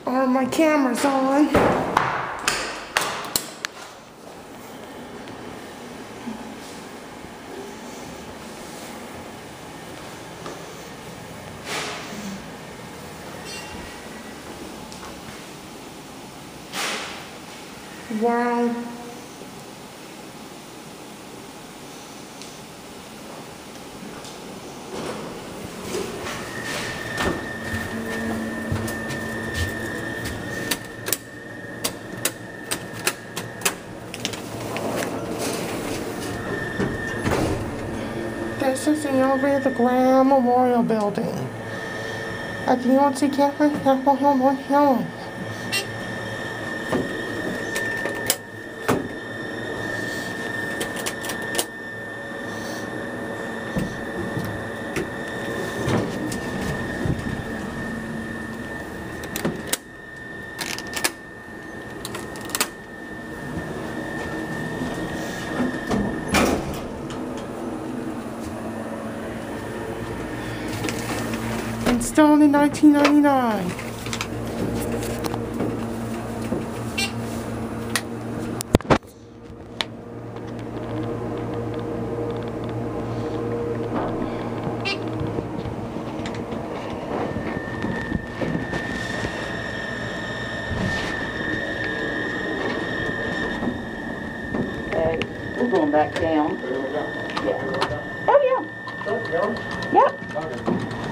My camera's on. Wow. This is the elevator, the Graham Memorial Building at the UNC campus. Installed in 1999. Okay, we're going back down. Yeah. Oh yeah. Yep.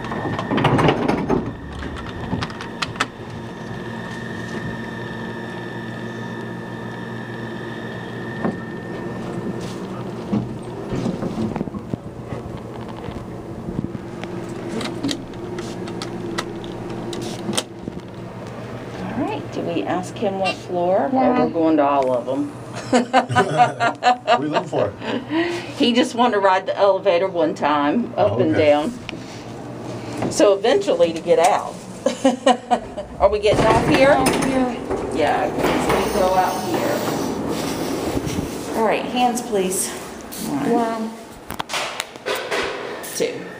Do we ask him what floor? Yeah. Or we're going to all of them? What are you looking for? He just wanted to ride the elevator one time, up and down. So eventually to get out. Are we getting off here? Yeah, so we go out here. All right, hands please. 1, Wow. 2.